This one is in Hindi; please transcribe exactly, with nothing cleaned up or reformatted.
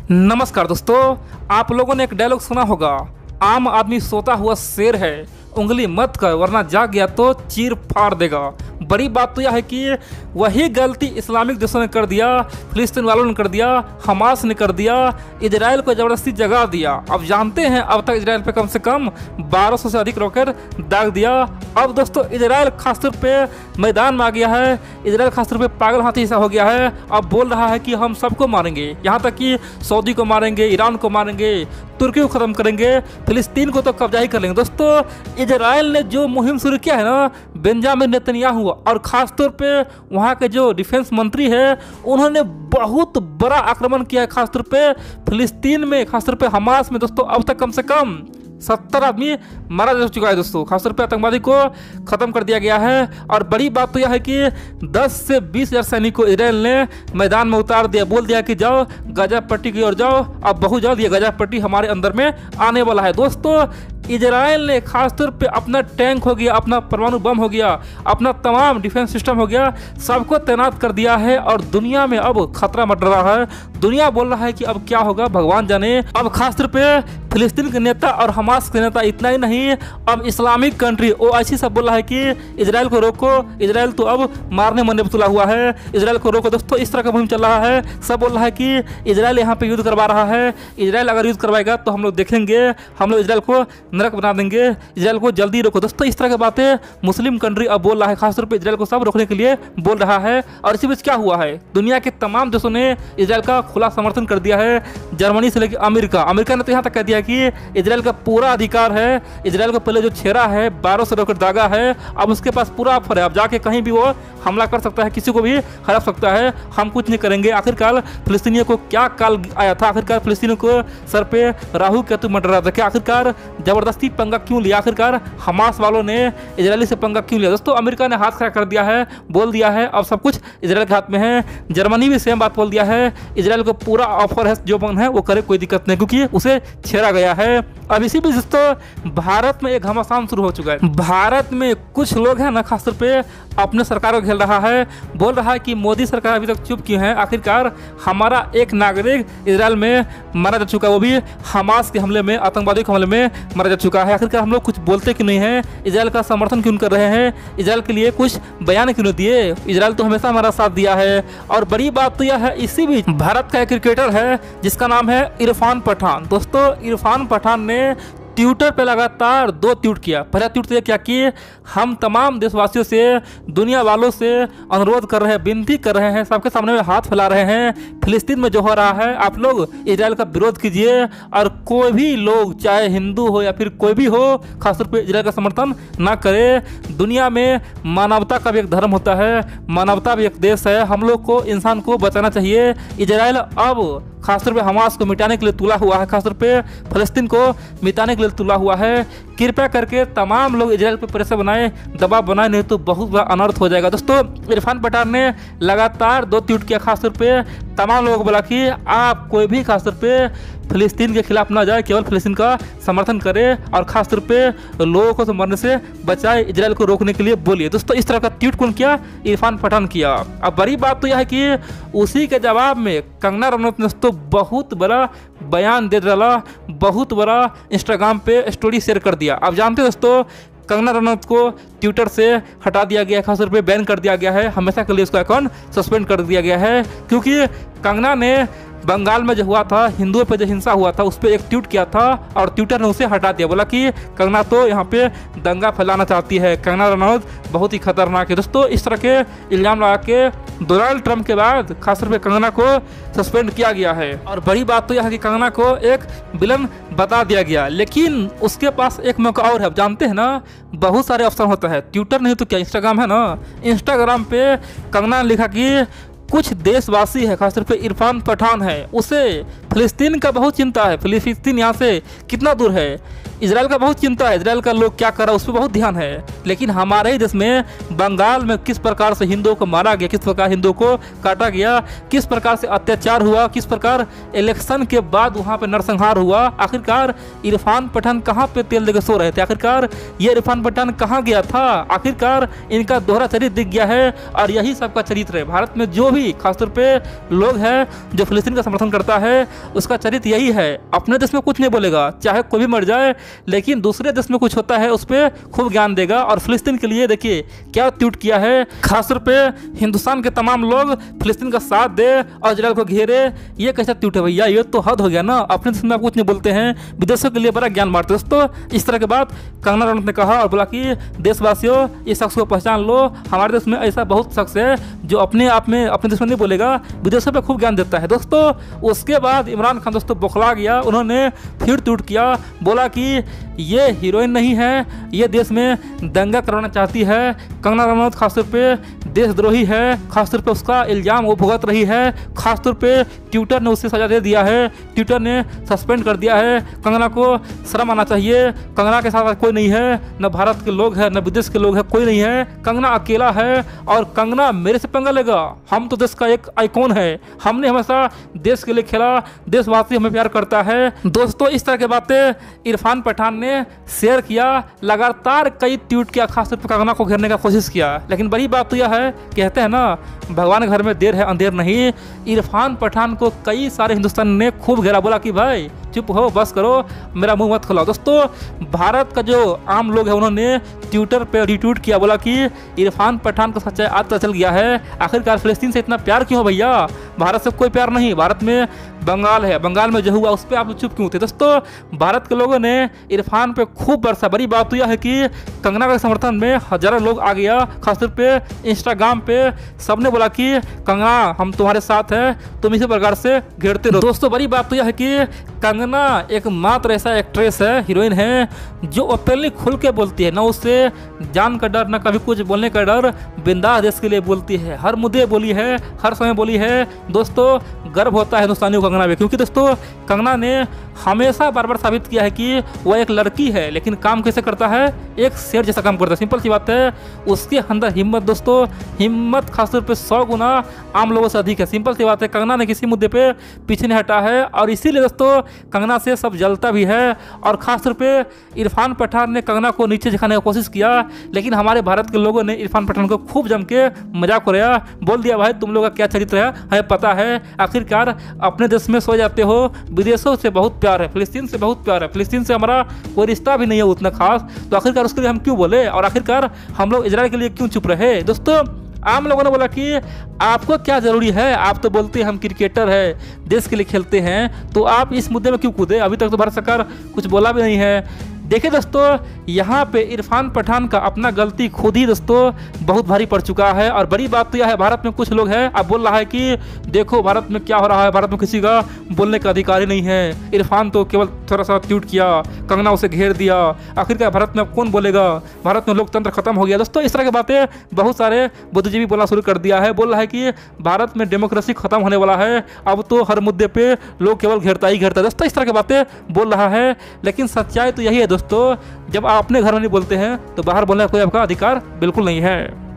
नमस्कार दोस्तों, आप लोगों ने एक डायलॉग सुना होगा, आम आदमी सोता हुआ शेर है, उंगली मत कर वरना जाग गया तो चीर फाड़ देगा। बड़ी बात तो यह है कि वही गलती इस्लामिक देशों ने कर दिया, फिलिस्तीन वालों ने कर दिया, हमास ने कर दिया, इजराइल को ज़बरदस्ती जगा दिया। अब जानते हैं अब तक इजराइल पे कम से कम बारह सौ से अधिक रॉकेट दाग दिया। अब दोस्तों इजराइल खासतौर पे मैदान में आ गया है, इजराइल खासतौर पे पागल हाथी जैसा हो गया है। अब बोल रहा है कि हम सबको मारेंगे, यहाँ तक कि सऊदी को मारेंगे, ईरान को मारेंगे, तुर्की को ख़त्म करेंगे, फिलिस्तीन को तो कब्जा ही कर लेंगे। दोस्तों इजराइल ने जो मुहिम शुरू किया है ना, बेंजामिन नेतन्याहू और ख़ास तौर पे वहाँ के जो डिफेंस मंत्री है, उन्होंने बहुत बड़ा आक्रमण किया है खास तौर पे फिलिस्तीन में, खासतौर पे हमास में। दोस्तों अब तक कम से कम सत्तर आदमी मारा जा चुका है। दोस्तों खासतौर पे आतंकवादी को ख़त्म कर दिया गया है। और बड़ी बात तो यह है कि दस से बीस हज़ार सैनिक को इजराइल ने मैदान में उतार दिया, बोल दिया कि जाओ गाजा पट्टी की ओर जाओ, अब बहुत जल्द ये गाजा पट्टी हमारे अंदर में आने वाला है। दोस्तों इजराइल ने खासतौर पे अपना टैंक हो गया, अपना परमाणु बम हो गया, अपना तमाम डिफेंस सिस्टम हो गया, सबको तैनात कर दिया है। और दुनिया में अब खतरा मच रहा है, दुनिया बोल रहा है कि अब क्या होगा भगवान जाने। अब खासतौर पे फिलिस्तीन के नेता और हमास के नेता इतना ही नहीं, अब इस्लामिक कंट्री ओ आई सी सब बोल रहा है कि इजराइल को रोको, इजराइल तो अब मारने मरने पर तुला हुआ है, इजराइल को रोको। दोस्तों इस तरह का मुहिम चल रहा है, सब बोल रहा है कि इजराइल यहाँ पे युद्ध करवा रहा है, इजराइल अगर युद्ध करवाएगा तो हम लोग देखेंगे, हम लोग इजराइल को नरक बना देंगे, इजराइल को जल्दी रोको। दोस्तों इस तरह की बातें मुस्लिम कंट्री अब बोल रहा है, खासतौर पे इजराइल को सब रोकने के लिए बोल रहा है। और इसी बीच क्या हुआ है, दुनिया के तमाम देशों ने इजराइल का खुला समर्थन कर दिया है, जर्मनी से लेकर अमेरिका अमेरिका ने तो यहाँ तक कह दिया कि इजराइल का पूरा अधिकार है, इजराइल को पहले जो छेड़ा है, बारह सौ रॉकेट दागा है, अब उसके पास पूरा ऑफर है, अब जाके कहीं भी वो हमला कर सकता है, किसी को भी हरा सकता है, हम कुछ नहीं करेंगे। आखिरकार फिलिस्तीनियों को क्या काल आया था, आखिरकार फिलिस्तीनियों को सर पे राहु केतु मंडरा रहा था कि आखिरकार जबरदस्ती पंगा क्यों लिया, आखिरकार हमास वालों ने इजरायली से पंगा क्यों लिया। दोस्तों अमेरिका ने हाथ खड़ा कर दिया है, बोल दिया है अब सब कुछ इजराइल के हाथ में है। जर्मनी भी सेम बात बोल दिया है, इजराइल को पूरा ऑफर है, जो मन है वो करे, कोई दिक्कत नहीं, क्योंकि उसे छेड़ा गया है। अब इसी बीच दोस्तों भारत में एक घमासान शुरू हो चुका है। भारत में कुछ लोग हैं ना, खासतौर पे अपने सरकार को घेर रहा है, बोल रहा है कि मोदी सरकार अभी तक चुप क्यों है, आखिरकार हमारा एक नागरिक इजराइल में मारा जा चुका है, वो भी हमास के हमले में, आतंकवादी के हमले में मारा जा चुका है। आखिरकार हम लोग कुछ बोलते क्यों नहीं हैं, इजराइल का समर्थन क्यों कर रहे हैं, इजराइल के लिए कुछ बयान क्यों नहीं दिए, इजराइल तो हमेशा हमारा साथ दिया है। और बड़ी बात तो यह है, इसी बीच भारत का एक क्रिकेटर है जिसका नाम है इरफान पठान। दोस्तों इरफान पठान ने ट्विटर पे लगातार दो ट्वीट किया। पहला ट्वीट तो क्या कि हम तमाम देशवासियों से, दुनिया वालों से अनुरोध कर रहे हैं, विनती कर रहे हैं, सबके सामने में हाथ फैला रहे हैं, फिलिस्तीन में जो हो रहा है आप लोग इजराइल का विरोध कीजिए, और कोई भी लोग चाहे हिंदू हो या फिर कोई भी हो, खासतौर पे इजराइल का समर्थन ना करे। दुनिया में मानवता का भी एक धर्म होता है, मानवता भी एक देश है, हम लोग को इंसान को बचाना चाहिए। इजराइल अब खासतौर पे हमास को मिटाने के लिए तुला हुआ है, खासतौर पे फिलिस्तीन को मिटाने के लिए तुला हुआ है। कृपया करके तमाम लोग इजराइल पे प्रेशर बनाए, दबाव बनाए, नहीं तो बहुत बड़ा अनर्थ हो जाएगा। दोस्तों इरफान पठान ने लगातार दो ट्वीट किया, खासतौर पे तमाम लोगों को बोला कि आप कोई भी खासतौर पे फिलिस्तीन के खिलाफ ना जाए, केवल फिलिस्तीन का समर्थन करे, और खासतौर पे लोगों को तो मरने से बचाए, इजराइल को रोकने के लिए बोलिए। दोस्तों इस तरह का ट्वीट कौन किया, इरफान पठान किया। अब बड़ी बात तो यह है कि उसी के जवाब में कंगना रनौत ने तो बहुत बड़ा बयान दे डाला, बहुत बड़ा इंस्टाग्राम पे स्टोरी शेयर कर दिया। आप जानते हैं दोस्तों कंगना रनौत को ट्विटर से हटा दिया गया है, खासतौर पे बैन कर दिया गया है, हमेशा के लिए उसका अकाउंट सस्पेंड कर दिया गया है, क्योंकि कंगना ने बंगाल में जो हुआ था, हिंदुओं पे जो हिंसा हुआ था, उस पर एक ट्वीट किया था और ट्विटर ने उसे हटा दिया, बोला कि कंगना तो यहाँ पे दंगा फैलाना चाहती है, कंगना रनौत बहुत ही खतरनाक है। दोस्तों इस तरह के इल्जाम लगा के डोनाल्ड ट्रंप के बाद खासतौर पे कंगना को सस्पेंड किया गया है। और बड़ी बात तो यह है कि कंगना को एक विलन बता दिया गया, लेकिन उसके पास एक मौका और है। जानते हैं ना बहुत सारे ऑप्शन होता है, ट्विटर नहीं तो क्या इंस्टाग्राम है ना, इंस्टाग्राम पे कंगना ने लिखा कि कुछ देशवासी है, खासतौर पे इरफान पठान है, उसे फिलिस्तीन का बहुत चिंता है, फिलिस्तीन यहाँ से कितना दूर है, इसराइल का बहुत चिंता है, इसराइल का लोग क्या कर रहा है उस पर बहुत ध्यान है। लेकिन हमारे ही देश में बंगाल में किस प्रकार से हिंदुओं को मारा गया, किस प्रकार हिंदुओं को काटा गया, किस प्रकार से अत्याचार हुआ, किस प्रकार इलेक्शन के बाद वहाँ पे नरसंहार हुआ, आखिरकार इरफान पठान कहाँ पे तेल देकर सो रहे थे, आखिरकार ये इरफान पठान कहाँ गया था, आखिरकार इनका दोहरा चरित्र दिख गया है। और यही सबका चरित्र है भारत में, जो भी खासतौर पे लोग हैं जो फिलिस्तीन का समर्थन करता है उसका चरित्र यही है। अपने देश में कुछ नहीं बोलेगा, चाहे कोई भी मर जाए, लेकिन दूसरे देश में कुछ होता है उस पर खूब ज्ञान देगा। और फिलिस्तीन के लिए देखिए क्या ट्वीट किया है, खासतौर पे हिंदुस्तान के तमाम लोग फिलिस्तीन का साथ दे और इजराइल को घेरे। ये कैसा ट्वीट है भैया, ये तो हद हो गया ना। अपने देश में आप कुछ नहीं बोलते हैं, विदेशों के लिए बड़ा ज्ञान बांटते दोस्तों। इस तरह के बात कंगना रनौत ने कहा और बोला कि देशवासियों इस शख्स को पहचान लो, हमारे देश में ऐसा बहुत शख्स है जो अपने आप में अपने देश में नहीं बोलेगा, विदेशों पर खूब ज्ञान देता है दोस्तों। उसके बाद इमरान खान दोस्तों बौखला गया, उन्होंने फिर ट्वीट किया, बोला कि ये हीरोइन नहीं है, ये देश में दंगा करवाना चाहती है। कंगना रनौत खासतौर पे देशद्रोही है, खासतौर पे उसका इल्ज़ाम वो भुगत रही है, खासतौर पे ट्विटर ने उसे सजा दे दिया है, ट्विटर ने सस्पेंड कर दिया है। कंगना को शर्म आना चाहिए, कंगना के साथ कोई नहीं है, न भारत के लोग हैं न विदेश के लोग हैं, कोई नहीं है, कंगना अकेला है। और कंगना मेरे से पंगा लेगा, हम तो देश का एक आइकॉन है, हमने हमेशा देश के लिए खेला, देशवासी हमें प्यार करता है। दोस्तों इस तरह की बातें इरफान पठान ने शेयर किया, लगातार कई ट्वीट किया, खासतौर पर कंगना को घेरने का कोशिश किया। लेकिन बड़ी बात तो यह है, कहते हैं ना भगवान घर में देर है अंधेर नहीं। इरफान पठान को कई सारे हिंदुस्तान ने खूब घेरा, बोला कि भाई चुप हो, बस करो, मेरा मुंह मत खुलाओ। दोस्तों भारत का जो आम लोग है उन्होंने ट्विटर पे रिट्वीट किया, बोला कि इरफान पठान को सच्चाई आज पता चल गया है, आखिरकार फिलिस्तीन से इतना प्यार क्यों भैया, भारत से कोई प्यार नहीं, भारत में बंगाल है, बंगाल में जो हुआ उस पर आप चुप क्यों थे। दोस्तों भारत के लोगों ने इरफान पे खूब बरसा। बड़ी बात तो यह है कि कंगना के समर्थन में हजारों लोग आ गया, खासतौर पे इंस्टाग्राम पे सबने बोला कि कंगना हम तुम्हारे साथ हैं, तुम इसी प्रकार से घेरते रहो। दोस्तों बड़ी बात तो यह है कि कंगना एकमात्र ऐसा एक्ट्रेस है, हीरोइन है, जो ओपनली खुल के बोलती है, ना उससे जान का डर ना कभी कुछ बोलने का डर, बिंदास देश के लिए बोलती है, हर मुद्दे बोली है, हर समय बोली है। दोस्तों गर्व होता है हिंदुस्तानियों को कंगना में, क्योंकि दोस्तों कंगना ने हमेशा बार बार साबित किया है कि वह एक लड़की है लेकिन काम कैसे करता है, एक शेर जैसा काम करता है। सिंपल सी बात है, उसके अंदर हिम्मत, दोस्तों हिम्मत खासतौर पे सौ गुना आम लोगों से अधिक है। सिंपल सी बात है, कंगना ने किसी मुद्दे पे पीछे नहीं हटा है और इसीलिए दोस्तों कंगना से सब जलता भी है। और ख़ासतौर पे इरफान पठान ने कंगना को नीचे दिखाने की कोशिश किया, लेकिन हमारे भारत के लोगों ने इरफान पठान को खूब जम के मजाक उड़ाया, बोल दिया भाई तुम लोगों का क्या चरित्र है हमें पता है, आखिरकार अपने देश में सो जाते हो, विदेशों से बहुत प्यार है, फिलिस्तीन से बहुत प्यार है, फिलिस्तीन से हमारा कोई रिश्ता भी नहीं है उतना खास, तो आखिरकार उसके लिए हम क्यों बोले और आखिरकार हम लोग इजराइल के लिए क्यों चुप रहे। दोस्तों आम लोगों ने बोला कि आपको क्या ज़रूरी है, आप तो बोलते हैं हम क्रिकेटर है, देश के लिए खेलते हैं, तो आप इस मुद्दे में क्यों कूदे, अभी तक तो भारत सरकार कुछ बोला भी नहीं है। देखिए दोस्तों यहाँ पे इरफान पठान का अपना गलती खुद ही दोस्तों बहुत भारी पड़ चुका है। और बड़ी बात तो यह है, भारत में कुछ लोग हैं अब बोल रहा है कि देखो भारत में क्या हो रहा है, भारत में किसी का बोलने का अधिकार ही नहीं है, इरफान तो केवल थोड़ा सा ट्वीट किया, कंगना उसे घेर दिया, आखिरकार भारत में अब कौन बोलेगा, भारत में लोकतंत्र खत्म हो गया। दोस्तों इस तरह की बातें बहुत सारे बुद्धिजीवी बोलना शुरू कर दिया है, बोल रहा है कि भारत में डेमोक्रेसी खत्म होने वाला है, अब तो हर मुद्दे पर लोग केवल घेरता ही घेरता है। दोस्तों इस तरह की बातें बोल रहा है, लेकिन सच्चाई तो यही है दोस्तों, जब आप अपने घर में नहीं बोलते हैं तो बाहर बोलने का कोई आपका अधिकार बिल्कुल नहीं है।